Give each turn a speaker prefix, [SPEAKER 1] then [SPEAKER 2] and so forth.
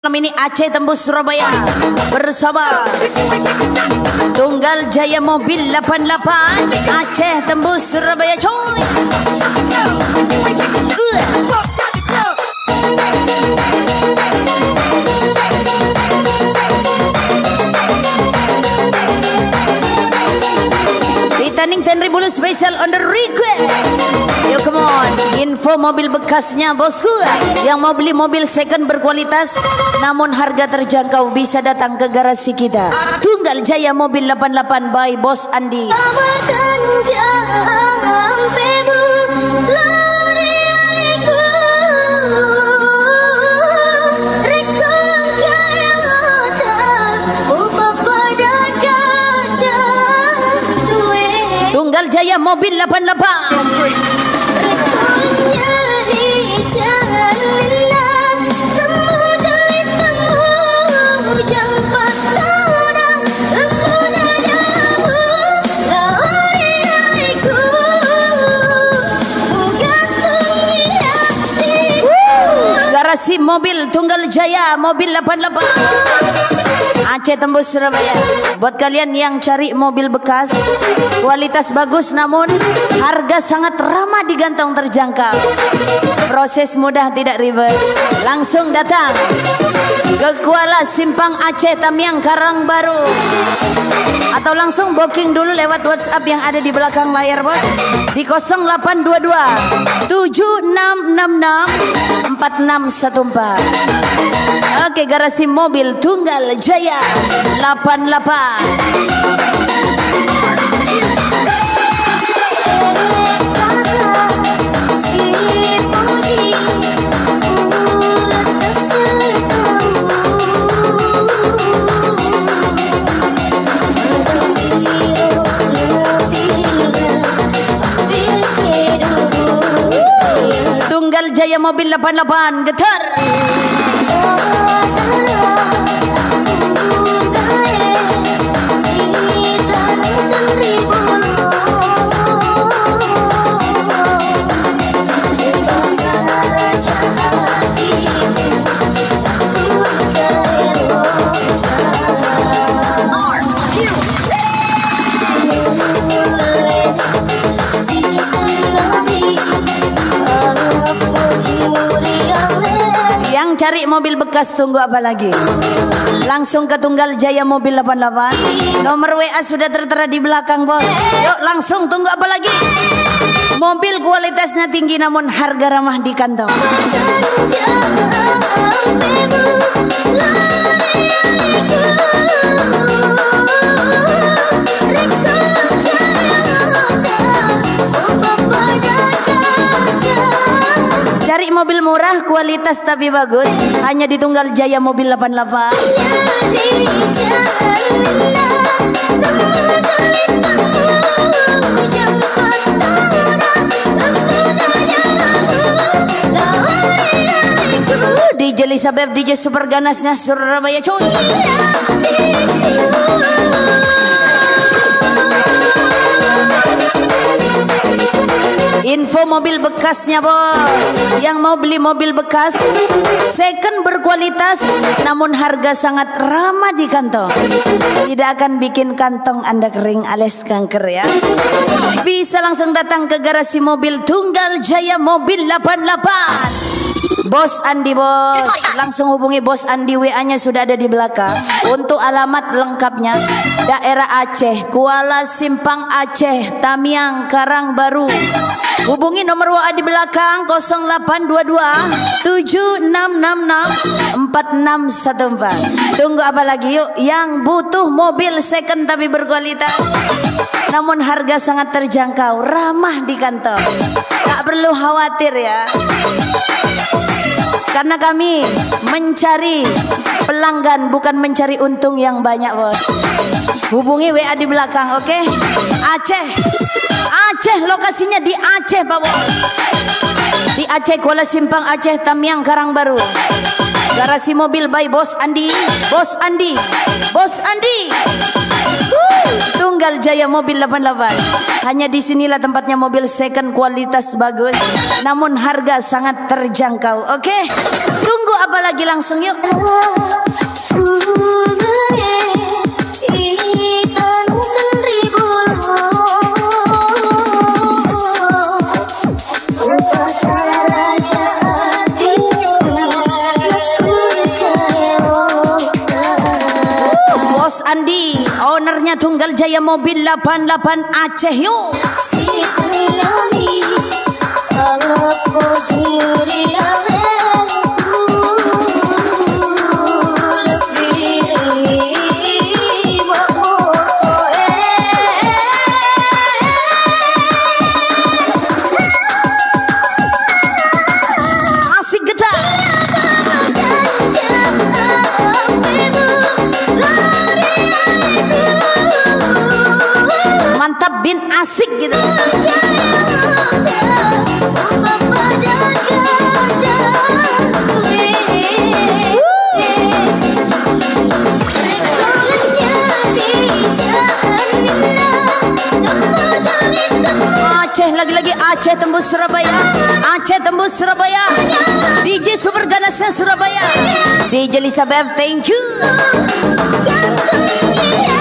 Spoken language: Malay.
[SPEAKER 1] Ini Aceh tembus Surabaya bersama Tunggal Jaya Mobil 88. Aceh tembus Surabaya coy. Titanic 10.000 special on the request. Yo come on, info mobil bekasnya bosku. Yang mau beli mobil second berkualitas namun harga terjangkau bisa datang ke garasi kita. Tunggal Jaya Mobil 88 by Bos Andi. Tunggal Jaya Mobil 88. Garasi mobil Tunggal Jaya Mobil 88. Aceh tembus Surabaya. Buat kalian yang cari mobil bekas kualitas bagus namun harga sangat ramah digantong terjangkau. Proses mudah tidak ribet. Langsung datang ke Kuala Simpang Aceh Tamiang Karangbaru. Atau langsung booking dulu lewat WhatsApp yang ada di belakang layar bos. Di 0822 7666 4614. Oke, garasi mobil Tunggal Jaya 88. Tunggal Jaya Mobil 88 getar. Cari mobil bekas tunggu apa lagi? Langsung ke Tunggal Jaya Mobil 88. Nomor WA sudah tertera di belakang bos. Yuk langsung, tunggu apa lagi? Mobil kualitasnya tinggi namun harga ramah di kantong. Cari mobil murah, kualitas tapi bagus, hanya di Tunggal Jaya Mobil 88. DJ Elizabeth, DJ Super Ganasnya Surabaya coy. Info mobil bekasnya bos. Yang mau beli mobil bekas second berkualitas namun harga sangat ramah di kantong, tidak akan bikin kantong Anda kering alias kanker ya. Bisa langsung datang ke garasi mobil Tunggal Jaya Mobil 88. Bos Andi bos. Langsung hubungi Bos Andi, WA-nya sudah ada di belakang. Untuk alamat lengkapnya daerah Aceh, Kuala Simpang Aceh, Tamiang Karangbaru. Hubungi nomor WA di belakang 0822 7666 4614. Tunggu apa lagi yuk? Yang butuh mobil second tapi berkualitas namun harga sangat terjangkau, ramah di kantong. Tak perlu khawatir ya. Karena kami mencari pelanggan bukan mencari untung yang banyak bos. Hubungi WA di belakang, oke? Aceh. Aceh, lokasinya di Aceh Pak bos. Di Aceh, Kuala Simpang Aceh, Tamiang Karangbaru. Garasi mobil by Bos Andi. Bos Andi. Bos Andi. Tunggal Jaya Mobil 88. Hanya di sinilah tempatnya mobil second kualitas bagus namun harga sangat terjangkau. Oke? Tunggu apa lagi, langsung yuk. Bos Andi, ownernya Tunggal Jaya Mobil 88 Aceh yuk. Asik kita. Mantap bin asik gitu. Aceh lagi-lagi, Aceh tembus Surabaya, Aceh tembus Surabaya. DJ Super Ganasnya Surabaya, DJ Lisa Bev, thank you.